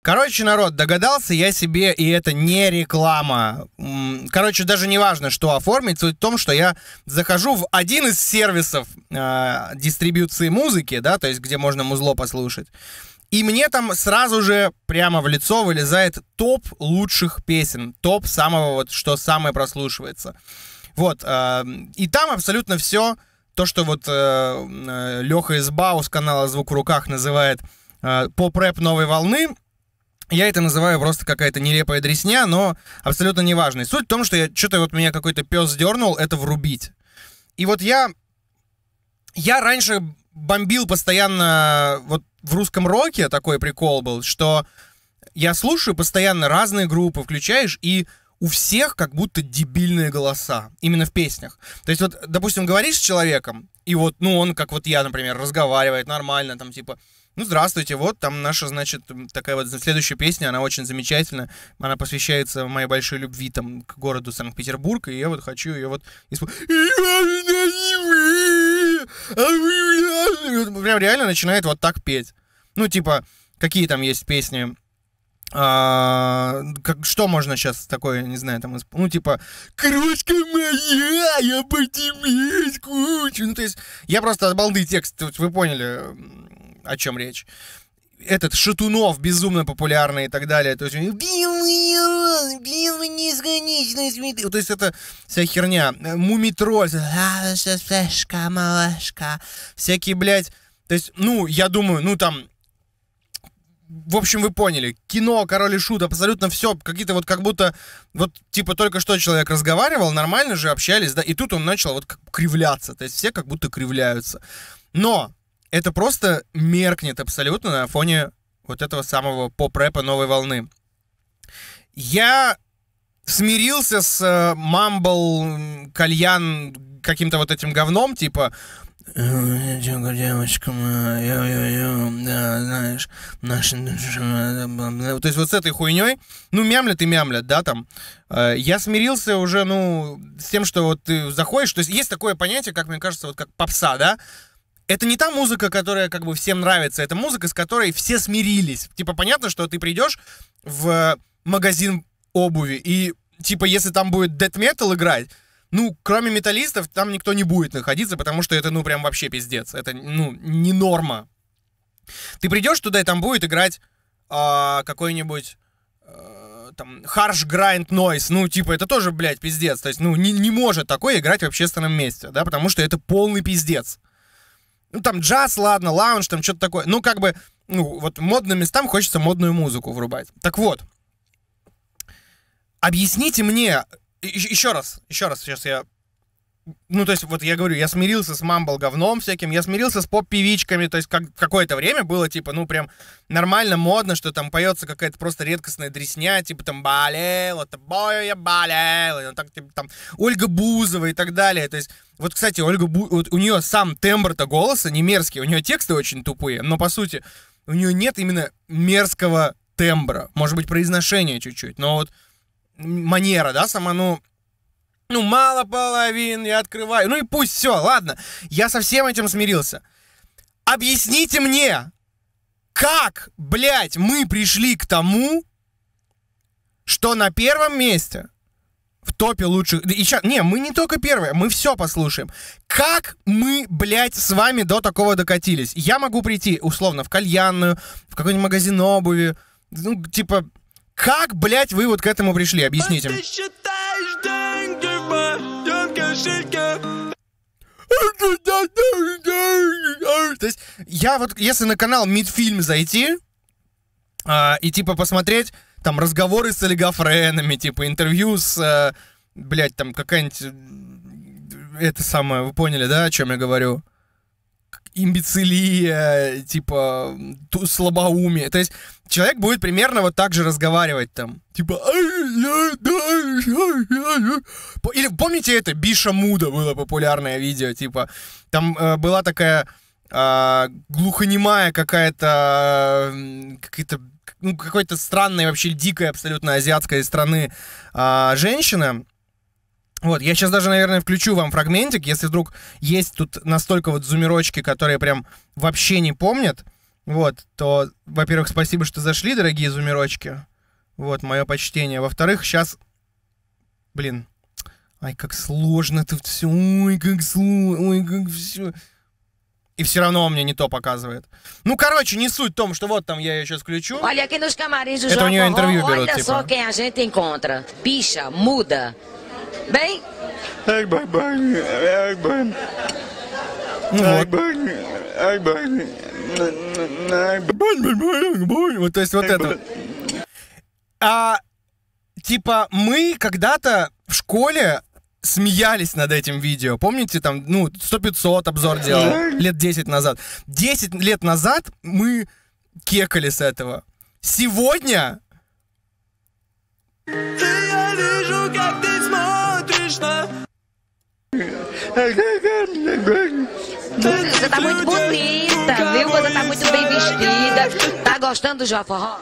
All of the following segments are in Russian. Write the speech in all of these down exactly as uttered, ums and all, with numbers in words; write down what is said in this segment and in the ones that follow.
Короче, народ, догадался я себе, и это не реклама. Короче, даже не важно, что оформить. Суть в том, что я захожу в один из сервисов э, дистрибьюции музыки, да, то есть где можно музло послушать. И мне там сразу же прямо в лицо вылезает топ лучших песен, топ самого вот, что самое прослушивается. Вот, э, и там абсолютно все, то, что вот э, Леха из Бау с канала «Звук в руках» называет э, поп-рэп новой волны, я это называю просто какая-то нелепая дресня, но абсолютно неважно. Суть в том, что я что-то вот меня какой-то пес дернул, это врубить. И вот я, я раньше бомбил постоянно, вот в русском роке такой прикол был, что я слушаю постоянно разные группы, включаешь, и у всех как будто дебильные голоса, именно в песнях. То есть вот, допустим, говоришь с человеком, и вот, ну, он, как вот я, например, разговаривает нормально, там, типа, ну, здравствуйте, вот там наша, значит, такая вот следующая песня, она очень замечательная, она посвящается моей большой любви, там, к городу Санкт-Петербург, и я вот хочу ее вот исполнить. Прям реально начинает вот так петь. Ну, типа, какие там есть песни, а, как, что можно сейчас такое, не знаю, там, ну, типа, «Крошка моя, я по тебе скучу». Ну, то есть, я просто от балды текст, вы поняли, о чем речь. Этот Шатунов безумно популярный и так далее. То есть, «Белый роз, белый несконечный цветы». То есть, это вся херня. Мумитроль, «Флешка, малышка». Всякие, блядь, то есть, ну, я думаю, ну, там, в общем, вы поняли. Кино, Король и Шут, абсолютно все. Какие-то вот как будто, вот, типа, только что человек разговаривал, нормально же общались, да, и тут он начал вот как кривляться. То есть, все как будто кривляются. Но это просто меркнет абсолютно на фоне вот этого самого поп-рэпа новой волны. Я смирился с мамбл, кальян, каким-то вот этим говном, типа «Девочка моя, да, знаешь, наша...» То есть вот с этой хуйней, ну, мямлят и мямлят, да, там. Я смирился уже, ну, с тем, что вот ты заходишь, то есть есть такое понятие, как мне кажется, вот как попса, да. Это не та музыка, которая как бы всем нравится, это музыка, с которой все смирились. Типа понятно, что ты придешь в магазин обуви, и типа если там будет death metal играть, ну, кроме металлистов, там никто не будет находиться, потому что это, ну, прям вообще пиздец. Это, ну, не норма. Ты придешь туда, и там будет играть э, какой-нибудь э, там harsh grind noise, ну, типа, это тоже, блядь, пиздец. То есть, ну, не, не может такое играть в общественном месте, да, потому что это полный пиздец. Ну, там джаз, ладно, лаунж, там что-то такое. Ну, как бы, ну, вот модным местам хочется модную музыку врубать. Так вот, объясните мне, еще раз, еще раз, сейчас я... Ну, то есть, вот я говорю, я смирился с мамбл-говном всяким, я смирился с поп-певичками, то есть, как, какое-то время было, типа, ну, прям нормально, модно, что там поется какая-то просто редкостная дресня, типа, там, болел, тобою я болел, так, типа, там, Ольга Бузова и так далее, то есть, вот, кстати, Ольга Бу... вот у нее сам тембр-то голоса не мерзкий, у нее тексты очень тупые, но, по сути, у нее нет именно мерзкого тембра, может быть, произношение чуть-чуть, но вот манера, да, сама, ну... Ну, мало половин, я открываю. Ну и пусть, все, ладно. Я со всем этим смирился. Объясните мне, как, блядь, мы пришли к тому, что на первом месте в топе лучших... И ща... Не, мы не только первые, мы все послушаем. Как мы, блядь, с вами до такого докатились? Я могу прийти, условно, в кальянную, в какой-нибудь магазин обуви. Ну, типа, как, блядь, вы вот к этому пришли? Объясните мне. То есть, я вот, если на канал Мидфильм зайти а, и, типа, посмотреть, там, разговоры с олигофренами, типа, интервью с, а, блядь, там, какая-нибудь, это самое, вы поняли, да, о чем я говорю? Имбецилия, типа, слабоумие. То есть, человек будет примерно вот так же разговаривать там. Типа... Или помните это? Биша Муда было популярное видео, типа... Там э, была такая э, глухонемая какая-то... Э, какая-то... Ну, какой-то странной, вообще дикой абсолютно азиатской страны э, женщина. Вот, я сейчас даже, наверное, включу вам фрагментик, если вдруг есть тут настолько вот зумерочки, которые прям вообще не помнят. вот, то, во-первых, спасибо, что зашли, дорогие зумерочки. Вот, мое почтение. Во-вторых, сейчас, блин, ай, как сложно это все, ой, как сложно, ой, как все. И все равно он мне не то показывает. Ну, короче, не суть в том, что вот там я ее сейчас включу. Olha aqui nos camarins do Это у нее интервью João Forró, берут, olha só типа. quem a gente encontra. Picha, muda. Bem? Вот, то есть вот это. А, типа, мы когда-то в школе смеялись над этим видео. Помните, там, ну, сто пятьсот обзор делал лет десять назад. десять лет назад мы кекали с этого. Сегодня... Você tá muito bonita, viu? Você tá muito bem vestida. Tá gostando do João Forró?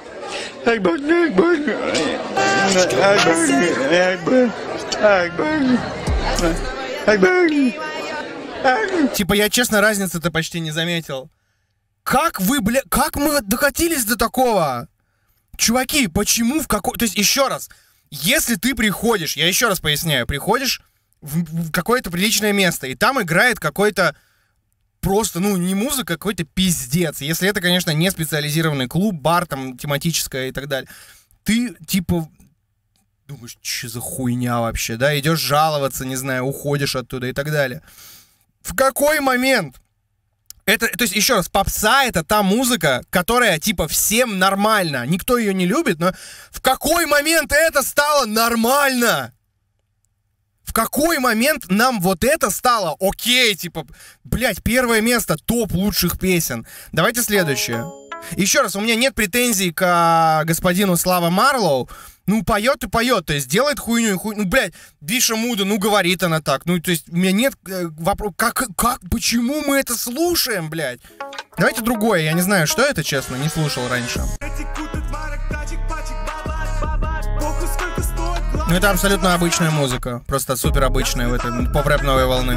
Типа, я, честно, разницы-то почти не заметил. Как вы, бля... Как мы докатились до такого? Чуваки, почему в какой... То есть, еще раз, если ты приходишь, я еще раз поясняю, приходишь в, в какое-то приличное место, и там играет какой-то просто, ну, не музыка, а какой-то пиздец. Если это, конечно, не специализированный клуб, бар, там, тематическая и так далее. Ты, типа, думаешь, что за хуйня вообще, да? Идешь жаловаться, не знаю, уходишь оттуда и так далее. В какой момент? Это, то есть, еще раз, попса — это та музыка, которая, типа, всем нормально. Никто ее не любит, но в какой момент это стало нормально? В какой момент нам вот это стало окей, типа, блядь, первое место, топ лучших песен. Давайте следующее. Еще раз, у меня нет претензий к господину Слава Марлоу. Ну, поет и поет, то есть делает хуйню и хуйню. Ну, блядь, Биша Муда, ну, говорит она так. Ну, то есть у меня нет э, вопроса, как, как, почему мы это слушаем, блядь? Давайте другое, я не знаю, что это, честно, не слушал раньше. Ну, это абсолютно обычная музыка, просто супер обычная в этой поп-рэп новой волны.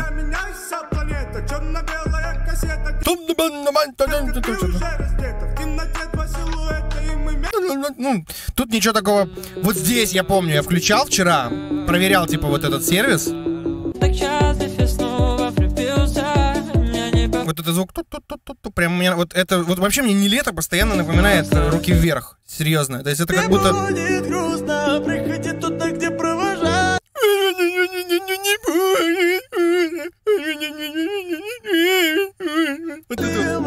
Ну, тут ничего такого. Вот здесь, я помню, я включал вчера, проверял, типа, вот этот сервис. Вот этот звук, тут-тут-тут-тут, прям у меня, вот это, вот вообще мне не лето постоянно напоминает руки вверх, серьезно. То есть это как будто... Вот это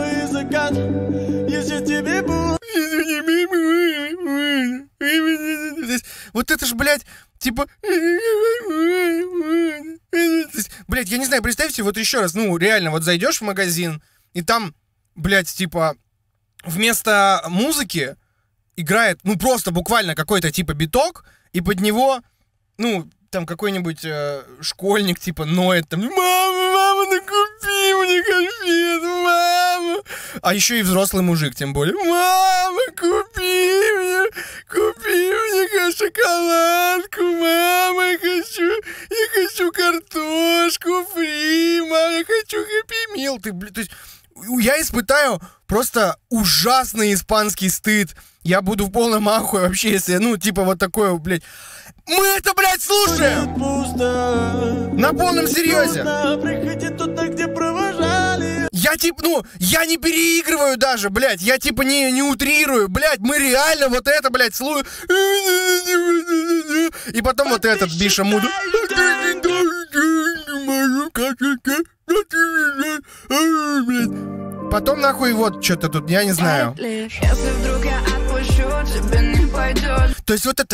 вот. Вот это ж, блядь, типа... Блядь, я не знаю, представьте, вот еще раз, ну, реально, вот зайдешь в магазин, и там, блядь, типа, вместо музыки играет, ну, просто буквально какой-то, типа, биток, и под него, ну, там какой-нибудь э, школьник, типа, ноет, там, мама, мама, ну купи мне конфет, мама. А еще и взрослый мужик, тем более, мама, купи мне, купи мне шоколадку, мама, я хочу, я хочу картошку фри, мама, я хочу хэппи мил. Ты, блин, то есть, я испытаю просто ужасный испанский стыд. Я буду в полном ахуе вообще, если, ну, типа, вот такое, блядь. Мы это, блядь, слушаем! На полном серьезе! Я, типа, ну, я не переигрываю даже, блядь. Я, типа, не, не утрирую. Блядь, мы реально вот это, блядь, слушаем. И потом вот этот Биша Муда. Потом, нахуй, вот что-то тут, я не знаю. То есть вот это...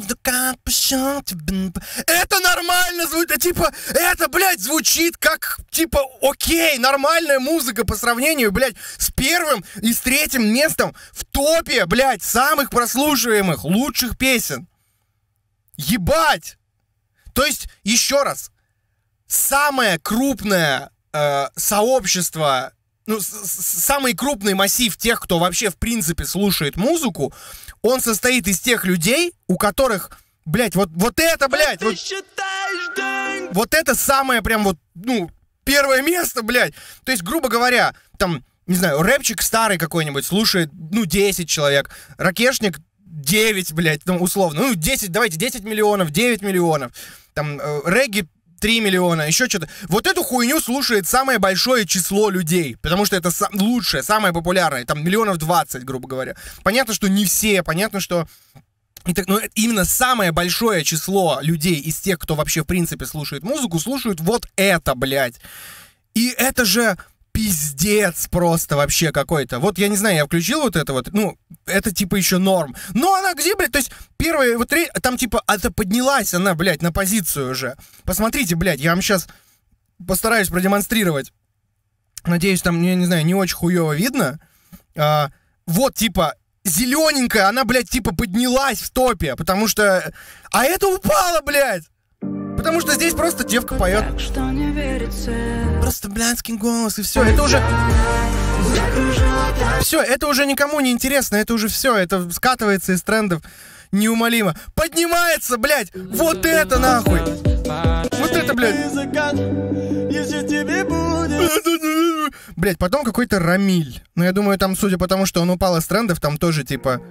Это нормально звучит, типа, это, блядь, звучит как, типа, окей, нормальная музыка по сравнению, блядь, с первым и с третьим местом в топе, блядь, самых прослушиваемых, лучших песен. Ебать! То есть, еще раз, самое крупное э, сообщество... Ну, самый крупный массив тех, кто вообще в принципе слушает музыку, он состоит из тех людей, у которых, блядь, вот, вот это, блядь, вот, вот это самое прям вот, ну, первое место, блядь. То есть, грубо говоря, там, не знаю, рэпчик старый какой-нибудь слушает, ну, десять человек, ракешник девять, блядь, ну, условно, ну, десять, давайте, десять миллионов, девять миллионов, там, э, регги три миллиона, еще что-то. Вот эту хуйню слушает самое большое число людей, потому что это сам, лучшее, самое популярное, там, миллионов двадцать, грубо говоря. Понятно, что не все, понятно, что... Это, ну, именно самое большое число людей из тех, кто вообще, в принципе, слушает музыку, слушают вот это, блядь. И это же... Пиздец просто вообще какой-то. Вот я не знаю, я включил вот это вот, ну, это типа еще норм. Но она где, блядь, то есть первая вот там типа, это поднялась она, блядь, на позицию уже. Посмотрите, блядь, я вам сейчас постараюсь продемонстрировать. Надеюсь, там, я не знаю, не очень хуево видно. А, вот, типа, зелененькая, она, блядь, типа поднялась в топе, потому что... А это упало, блядь! Потому что здесь просто девка поет. Просто блядский голос, и все. Это уже... Все, это уже никому не интересно. Это уже все. Это скатывается из трендов неумолимо. Поднимается, блядь! Вот это нахуй! Вот это, блядь! Блядь, потом какой-то Рамиль. Но я думаю, там, судя по тому, что он упал из трендов, там тоже, типа...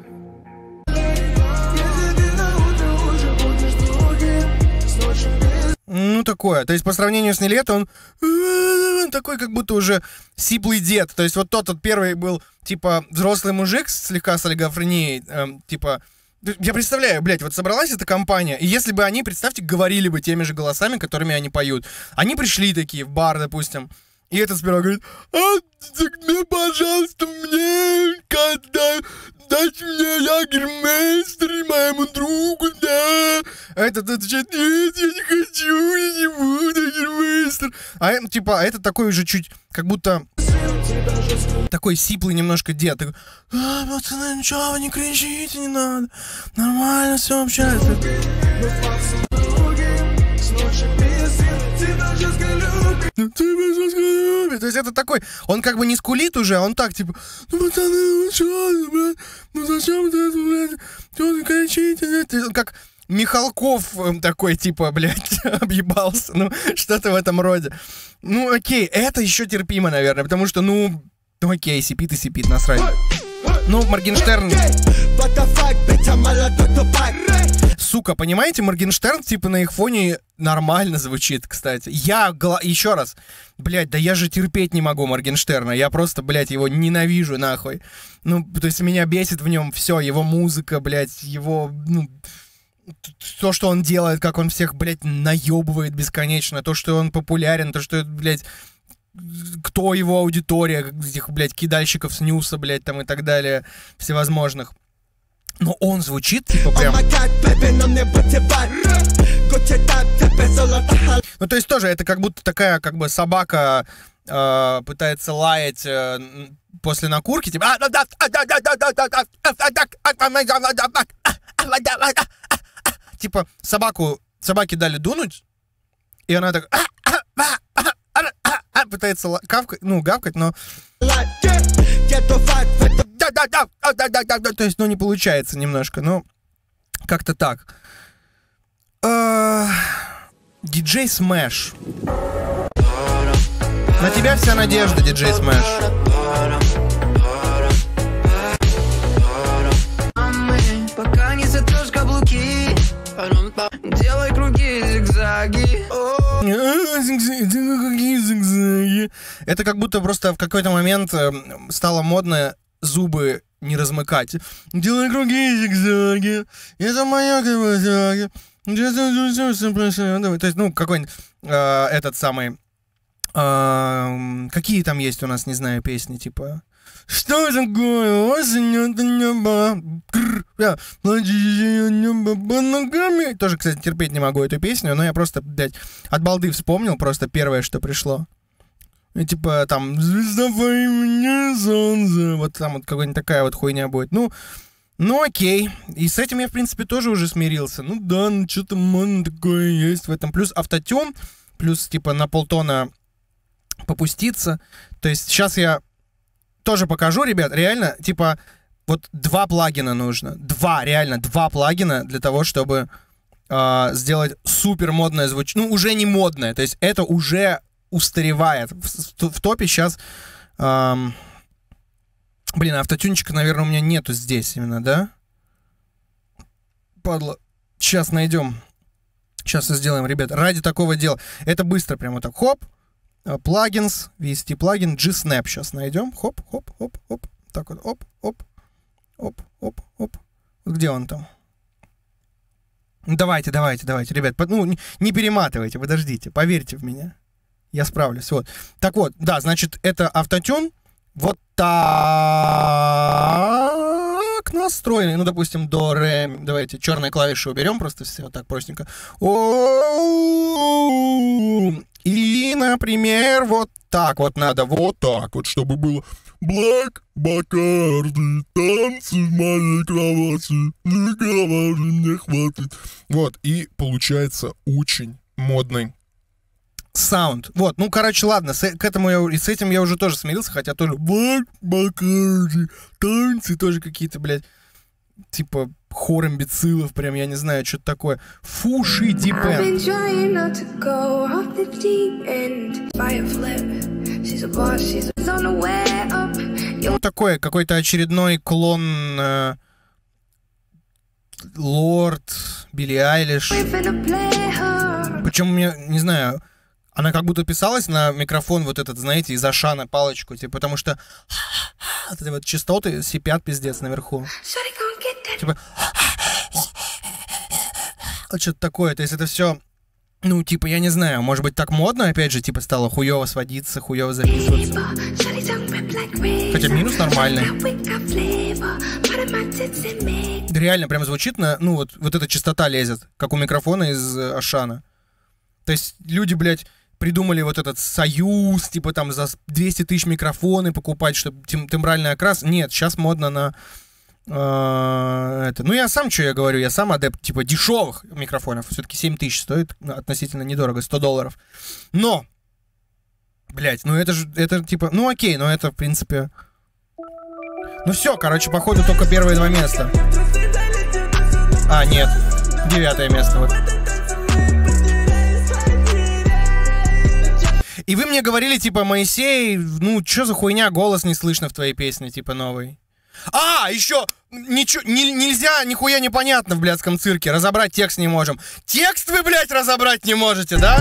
Ну, такое. То есть, по сравнению с Нилетто, он такой, как будто уже сиплый дед. То есть, вот тот, тот первый был, типа, взрослый мужик, слегка с олигофренией, эм, типа... Я представляю, блядь, вот собралась эта компания, и если бы они, представьте, говорили бы теми же голосами, которыми они поют. Они пришли такие в бар, допустим, и этот сперва говорит: а, мне, пожалуйста, мне, когда... Дайте мне ягермейстер моему другу, да. А этот отвечает: нет, я не хочу, я не буду ягермейстер. А типа, а этот такой уже чуть, как будто такой сиплый немножко дед. Такой: а, пацаны, ничего, вы не кричите, не надо. Нормально все общается. То есть это такой, он как бы не скулит уже, а он так, типа: ну, пацаны, ну что, блядь, ну зачем это, блядь, что вы кричите? Как Михалков такой, типа, блядь, объебался, ну, что-то в этом роде. Ну, окей, это еще терпимо, наверное, потому что, ну, ну окей, сипит и сипит, насрать. Ну, Моргенштерн... Сука, понимаете, Моргенштерн, типа, на их фоне нормально звучит, кстати. Я, гла... еще раз, блядь, да я же терпеть не могу Моргенштерна. Я просто, блядь, его ненавижу, нахуй. Ну, то есть меня бесит в нем все, его музыка, блядь, его, ну... То, что он делает, как он всех, блядь, наебывает бесконечно. То, что он популярен, то, что, блядь... Кто его аудитория, этих, блядь, кидальщиков с Ньюса, блядь, там и так далее, всевозможных. Но он звучит, типа, прям... Ну, то есть тоже это как будто такая, как бы, собака э, пытается лаять э, после накурки, типа... Типа, собаку, собаке дали дунуть, и она так... пытается кавкать, ну, гавкать, но... То есть, ну, не получается немножко, но как-то так. Диджей Смэш. На тебя вся надежда, диджей Смэш. Пока не сотрешь каблуки, делай круги, зигзаги. Это как будто просто в какой-то момент стало модно зубы не размыкать. Делай круги, зигзаги. Это моя кровозяги. То есть, ну, какой-нибудь э, этот самый... Э, какие там есть у нас, не знаю, песни, типа... Что такое? Осень, это небо. Небо ногами. Тоже, кстати, терпеть не могу эту песню, но я просто, блядь, от балды вспомнил, просто первое, что пришло. И типа там «Звезда по имени Солнце». Вот там вот какая-нибудь такая вот хуйня будет. Ну, ну окей. И с этим я, в принципе, тоже уже смирился. Ну да, ну что-то модно такое есть в этом. Плюс автотюн, плюс типа на полтона попуститься. То есть сейчас я тоже покажу, ребят, реально, типа, вот два плагина нужно. Два, реально, два плагина для того, чтобы э, сделать супер модное звучание. Ну, уже не модное, то есть это уже устаревает. В, в, в топе сейчас... Э, Блин, автотюнчика, наверное, у меня нету здесь именно, да? Падла. Сейчас найдем. Сейчас сделаем, ребят. Ради такого дела. Это быстро прямо вот так. Хоп. Плагинс. Ввести плагин. G-Snap сейчас найдем. Хоп, хоп, хоп, хоп. Так вот. Оп, оп. Оп, оп, оп. Где он там? Давайте, давайте, давайте, ребят. Ну, не, не перематывайте, подождите. Поверьте в меня. Я справлюсь. Вот. Так вот, да, значит, это автотюн. Вот так настроенный. Ну, допустим, до, ре. Давайте черные клавиши уберем, просто все вот так простенько. И, например, вот так вот надо. Вот так вот, чтобы было. Блэк Бакарди, танцы в моей кровати, не говори, мне хватит. Вот, и получается очень модный саунд. Вот, ну, короче, ладно, с, к этому я, и с этим я уже тоже смирился, хотя тоже Блэк Бакарди, танцы тоже какие-то, блядь, типа хор имбецилов, прям, я не знаю, что-то такое. Фуши Дипен. Ну, такой какой-то очередной клон э, Лорд, Билли Айлиш. Причем, я не знаю, она как будто писалась на микрофон вот этот, знаете, из Ашана палочку, типа, потому что вот эти вот частоты сипят пиздец наверху. Типа вот что-то такое, то есть это все, ну, типа, я не знаю, может быть, так модно, опять же, типа, стало хуёво сводиться, хуёво записываться. Хотя минус нормальный. Реально прям звучит на, ну, вот, вот эта частота лезет, как у микрофона из Ашана. То есть люди, блядь, придумали вот этот союз, типа, там, за двести тысяч микрофоны покупать, чтобы тем, тембральный окрас. Нет, сейчас модно на... Это. Ну, я сам, что я говорю, я сам адепт, типа, дешевых микрофонов. Все-таки семь тысяч стоит, относительно недорого, сто долларов. Но, блядь, ну это же, это типа, ну окей, но это, в принципе... Ну все, короче, походу только первые два места. А, нет, девятое место, вот. И вы мне говорили, типа, Моисей, ну, что за хуйня, голос не слышно в твоей песне, типа, новой. А, еще ничего, не, нельзя, нихуя непонятно в блядском цирке. Разобрать текст не можем. Текст вы, блядь, разобрать не можете, да?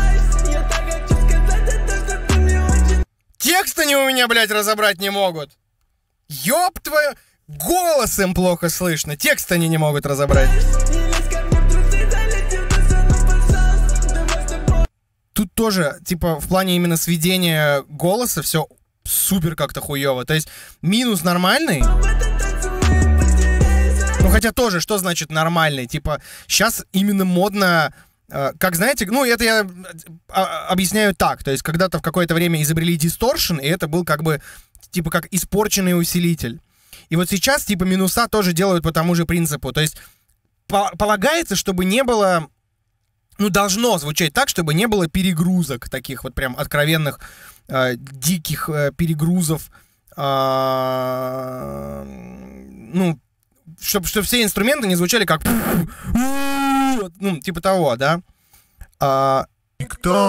Текст они у меня, блядь, разобрать не могут. Ёб твою... Голос им плохо слышно. Текст они не могут разобрать. Тут тоже, типа, в плане именно сведения голоса все... супер как-то хуёво. То есть минус нормальный. Ну, хотя тоже, что значит нормальный? Типа, сейчас именно модно, э, как знаете, ну, это я э, объясняю так. То есть, когда-то в какое-то время изобрели дисторшн, и это был как бы, типа, как испорченный усилитель. И вот сейчас, типа, минуса тоже делают по тому же принципу. То есть, по- полагается, чтобы не было... Ну, должно звучать так, чтобы не было перегрузок таких вот прям откровенных, э, диких э, перегрузов. Э, ну, чтобы чтоб все инструменты не звучали как... Ну, типа того, да? А, Кто?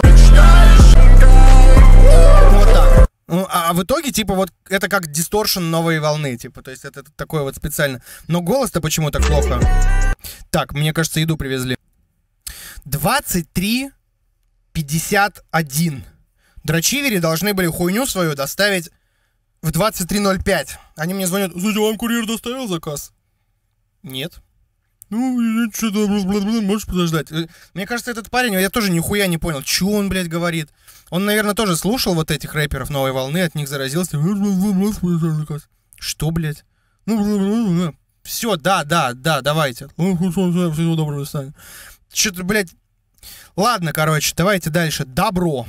Вот так. Ну, а в итоге, типа, вот это как дисторшн новой волны, типа, то есть это такое вот специально. Но голос-то почему так плохо? Так, мне кажется, еду привезли. двадцать три пятьдесят один. Дрочивери должны были хуйню свою доставить в двадцать три ноль пять. Они мне звонят: «Слушайте, вам курьер доставил заказ?» Нет. Ну, что-то, можешь подождать. Мне кажется, этот парень, я тоже нихуя не понял, что он, блядь, говорит. Он, наверное, тоже слушал вот этих рэперов новой волны, от них заразился. Что, блядь? Все, да, да, да, давайте. Всего доброго, Саня. Что-то, блядь... Ладно, короче, давайте дальше. Добро.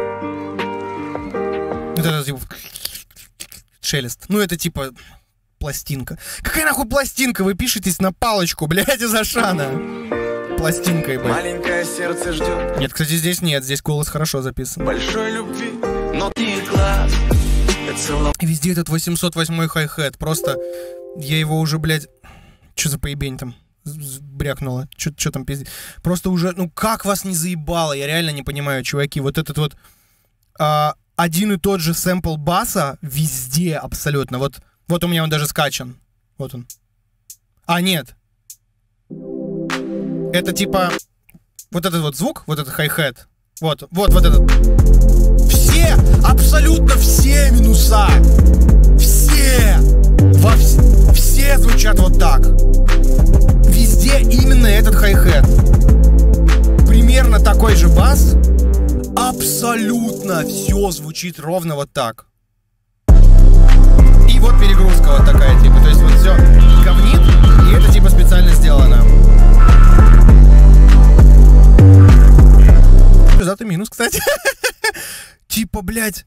Вот это, типа... Шелест. Ну, это, типа... Пластинка. Какая нахуй пластинка? Вы пишетесь на палочку, блядь, из Ашана. Пластинкой, блядь. Маленькое сердце ждет. Нет, кстати, здесь нет. Здесь голос хорошо записан. Большой любви, но не глаз. И везде этот восемьсот восьмой хай-хет. Просто я его уже, блядь... Что за поебень там? Брякнуло. Что там пиздец? Просто уже... Ну как вас не заебало? Я реально не понимаю, чуваки. Вот этот вот... А, один и тот же сэмпл баса везде абсолютно. Вот, вот у меня он даже скачан. Вот он. А, нет. Это типа... Вот этот вот звук, вот этот хай-хет. Вот, вот, вот этот. Все, абсолютно все минуса. Все. Во вс... Все звучат вот так. Везде именно этот хай-хет. Примерно такой же бас. Абсолютно все звучит ровно вот так. И вот перегрузка вот такая, типа. То есть вот все говнит, и это типа специально сделано. Зато минус, кстати. Типа, блядь.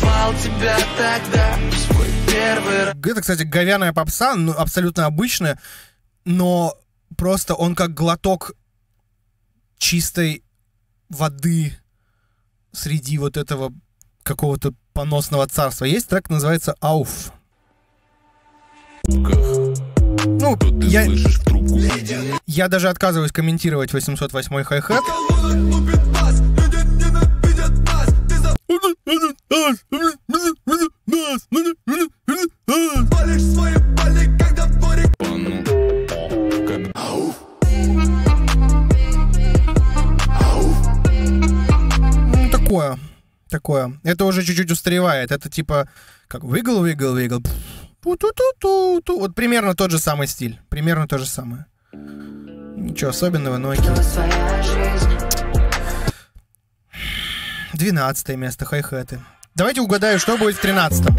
Это, кстати, говяная попса, ну, абсолютно обычная, но просто он как глоток чистой воды среди вот этого какого-то поносного царства. Есть трек, называется «Ауф». Ну, я, я даже отказываюсь комментировать восемьсот восьмой хай-хет. Ну, такое, такое. Это уже чуть-чуть устаревает. Это типа как wiggle, wiggle, wiggle. Ту-ту-ту-ту-ту. Вот примерно тот же самый стиль. Примерно то же самое. Ничего особенного, но окей. двенадцатое место, хай-хеты. Давайте угадаю, что будет в тринадцатом.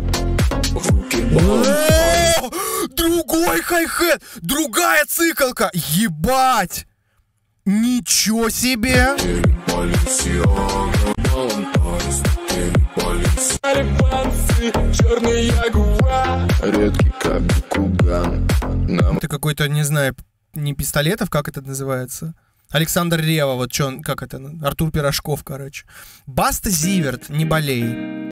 Другой хай-хет! Другая цикалка! Ебать! Ничего себе! Это какой-то, не знаю, не Пистолетов, как это называется? Александр Ревва, вот что он, как это, Артур Пирожков, короче. Баста Зиверт, не болей.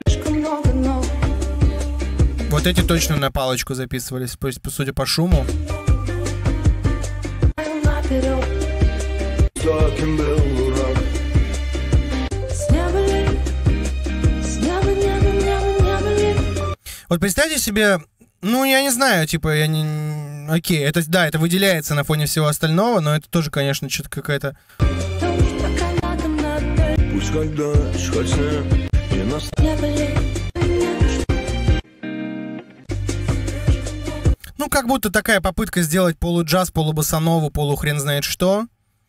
Вот эти точно на палочку записывались, судя по шуму. Вот представьте себе, ну, я не знаю, типа, я не... Окей, это, да, это выделяется на фоне всего остального, но это тоже, конечно, что-то какая-то... Ну, как будто такая попытка сделать полуджаз, полубоссанову, полухрен знает что.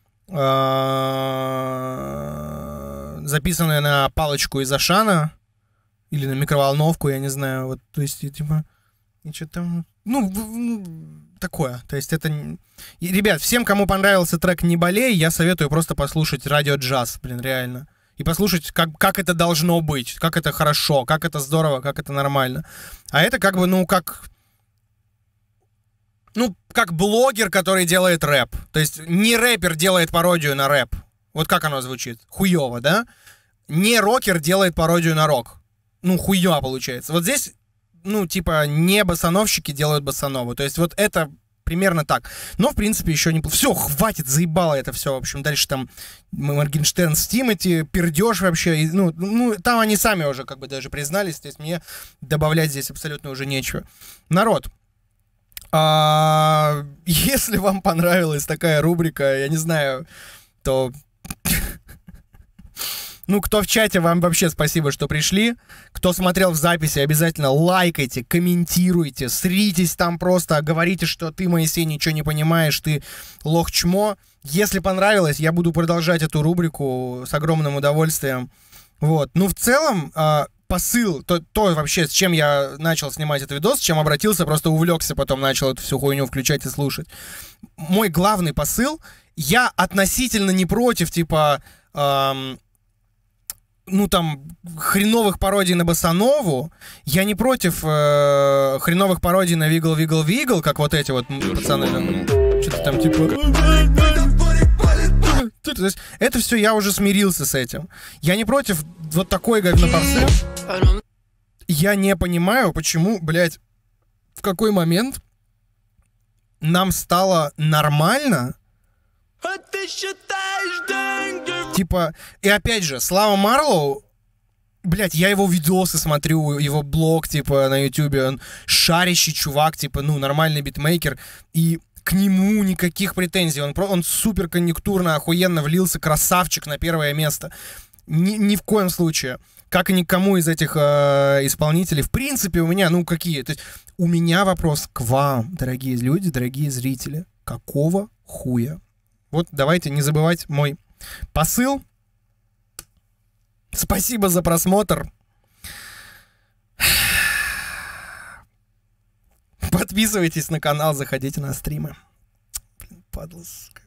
Записанная на палочку из Ашана. Или на микроволновку, я не знаю. Вот, то есть, типа... И что там... Ну, ну, такое. То есть это... И, ребят, всем, кому понравился трек «Не болей», я советую просто послушать радио-джаз, блин, реально. И послушать, как, как это должно быть, как это хорошо, как это здорово, как это нормально. А это как бы, ну, как... Ну, как блогер, который делает рэп. То есть не рэпер делает пародию на рэп. Вот как оно звучит? Хуёво, да? Не рокер делает пародию на рок. Ну, хуйня получается. Вот здесь, ну, типа, не боссановщики делают боссанову. То есть вот это примерно так. Но, в принципе, еще не... Все, хватит, заебало это все. В общем, дальше там Моргенштерн с Тимати, пердеж вообще. И, ну, ну, там они сами уже как бы даже признались. То есть мне добавлять здесь абсолютно уже нечего. Народ, а, если вам понравилась такая рубрика, я не знаю, то... Ну, кто в чате, вам вообще спасибо, что пришли. Кто смотрел в записи, обязательно лайкайте, комментируйте, сритесь там просто, говорите, что ты, Моисей, ничего не понимаешь, ты лох-чмо. Если понравилось, я буду продолжать эту рубрику с огромным удовольствием. Вот. Ну, в целом, э, посыл, то, то вообще, с чем я начал снимать этот видос, с чем обратился, просто увлекся, потом начал эту всю хуйню включать и слушать. Мой главный посыл, я относительно не против, типа... Эм, ну, там, хреновых пародий на боссанову. Я не против э, хреновых пародий на Вигл, Вигл, Вигл, как вот эти вот пацаны. Там, что-то там типа... То есть, это все, я уже смирился с этим. Я не против вот такой говнопопсы. Я не понимаю, почему, блядь, в какой момент нам стало нормально... А ты считаешь деньги? Типа, и опять же, Слава Марлоу, блядь, я его видосы смотрю, его блог, типа, на ютубе, он шарящий чувак, типа, ну, нормальный битмейкер, и к нему никаких претензий, он, он супер конъюнктурно, охуенно влился, красавчик на первое место. Ни, ни в коем случае. Как и никому из этих э, исполнителей. В принципе, у меня, ну, какие? То есть, у меня вопрос к вам, дорогие люди, дорогие зрители. Какого хуя? Вот давайте не забывать мой посыл. Спасибо за просмотр. Подписывайтесь на канал, заходите на стримы. Блин, падла, сука.